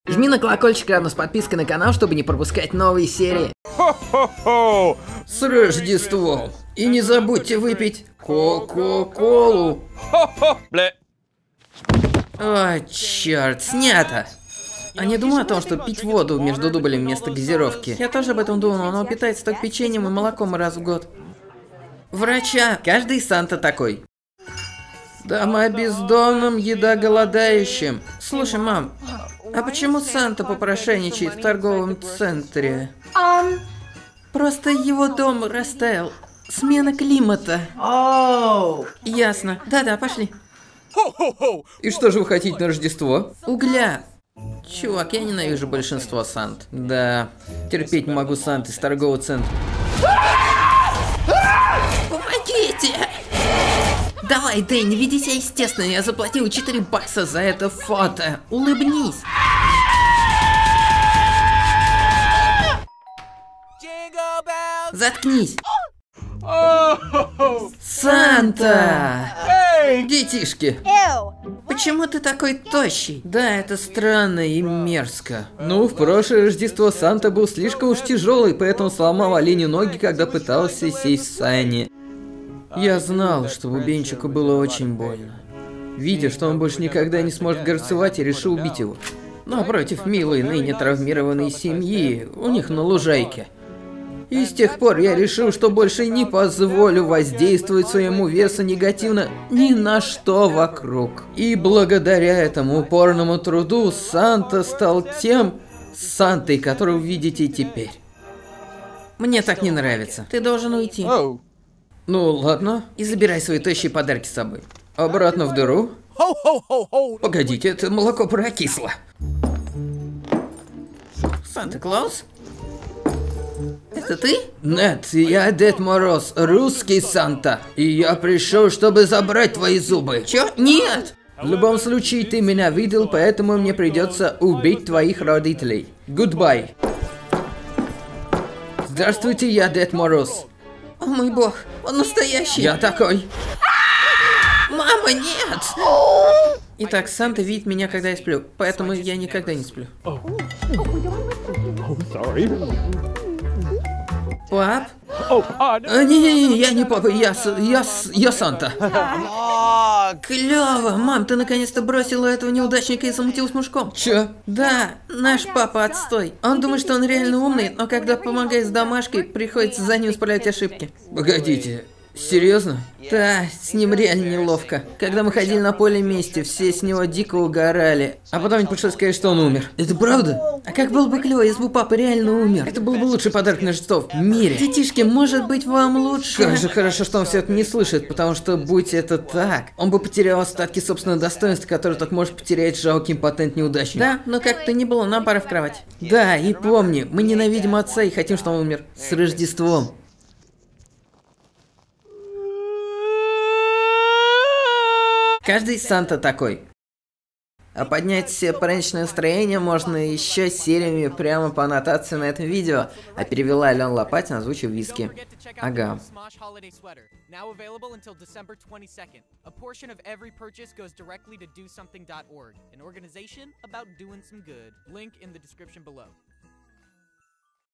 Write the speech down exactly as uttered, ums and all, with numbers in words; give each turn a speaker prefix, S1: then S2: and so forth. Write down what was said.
S1: Жми на колокольчик рядом с подпиской на канал, чтобы не пропускать новые серии.
S2: Хо-хо-хо!
S1: С Рождеством! И не забудьте выпить Кока-Колу.
S2: Хо-хо! Бля.
S1: О, черт, снято! А не думаю о том, что пить воду между дублями вместо газировки. Я тоже об этом думал, но оно питается только печеньем и молоком раз в год. Врача! Каждый Санта такой. Дома бездомным, еда голодающим. Слушай, мам, а почему Санта попрошайничает в торговом центре?
S3: Um,
S1: Просто его дом растаял. Смена климата.
S3: oh.
S1: Ясно. Да-да, пошли.
S2: Хо-хо-хо!
S1: И что же вы хотите на Рождество? Угля. Чувак, я ненавижу большинство Сант. Да, терпеть не могу Сант из торгового центра. Помогите! Давай, Дэнни, веди себя естественно, я заплатил четыре бакса за это фото. Улыбнись. Заткнись. Санта!
S2: Эй!
S1: Детишки!
S3: Ew.
S1: Почему ты такой тощий? Да, это странно и мерзко. Ну, в прошлое Рождество Санта был слишком уж тяжелый, поэтому сломал оленю ноги, когда пытался сесть в сани. Я знал, что бубенчику было очень больно. Видя, что он больше никогда не сможет горцевать, я решил убить его. Но против милой, ныне травмированной семьи, у них на лужайке. И с тех пор я решил, что больше не позволю воздействовать своему весу негативно ни на что вокруг. И благодаря этому упорному труду Санта стал тем Сантой, которого видите теперь. Мне так не нравится. Ты должен уйти.
S2: Оу.
S1: Ну ладно, и забирай свои тощие подарки с собой. Обратно в дыру.
S2: Хо-хо-хо-хо!
S1: Погодите, это молоко прокисло. Санта-Клаус? Это ты? Нет, я Дед Мороз, русский Санта. И я пришел, чтобы забрать твои зубы. Чё? Нет! В любом случае, ты меня видел, поэтому мне придется убить твоих родителей. Goodbye. Здравствуйте, я Дед Мороз. О мой бог, он настоящий. Я такой. Мама, нет! Итак, Санта видит меня, когда я сплю, поэтому я никогда не сплю.
S2: Sorry.
S1: Пап?
S2: Oh, ah, no.
S1: А, не-не-не, я не папа, я, с- я, с- я Санта. Клево, мам, ты наконец-то бросила этого неудачника и замутил с мужиком. Чё? Да, наш папа отстой. Он думает, что он реально умный, но когда помогает с домашкой, приходится за ним исправлять ошибки. Погодите, серьезно? Да, с ним реально неловко. Когда мы ходили на поле вместе, все с него дико угорали. А потом мне пришлось сказать, что он умер. Это правда? А как было бы клево, если бы папа реально умер? Это был бы лучший подарок на Рождество в мире. Детишки, может быть, вам лучше? Как же хорошо, что он все это не слышит, потому что, будь это так, он бы потерял остатки собственного достоинства, которое так может потерять жалкий импотент неудачник. Да, но как-то не было, нам пора в кровать. Да, и помни, мы ненавидим отца и хотим, чтобы он умер. С Рождеством. Каждый Санта такой. А поднять себе праздничное настроение можно еще сериями прямо по аннотации на этом видео. А перевела Алена Лопатина, озвучив Виски. Ага.
S4: Now available until December twenty-second. A portion of every purchase goes directly to do something dot org, an organization about doing some good. Link in the description below.